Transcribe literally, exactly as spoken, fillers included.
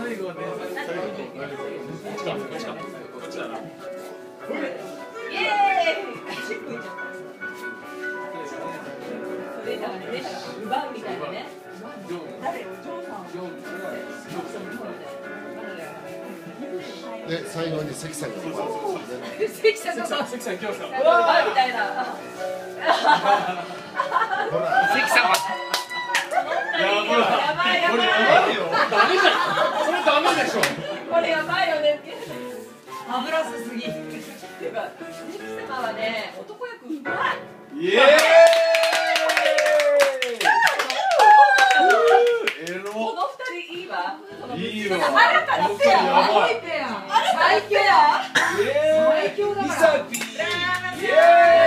最後はね、最後こっちか、こっちか、こっちだな。イエーイ。それだからね、奪うみたいなね。誰？ジョーさん。 で、最後に関さんが。 関さんが。関さん、今日さ。 うわみたいな。 関さんは。やばいやばい。これやばいよ。ダメじゃん。それダメでしょ。 これやばいよね。油すすぎ。てか、関様はね、男役うまい。 イエーイ。 この二人いいわ。 いいわ。 あらからペア。最強や。最強だから。 イエーイ。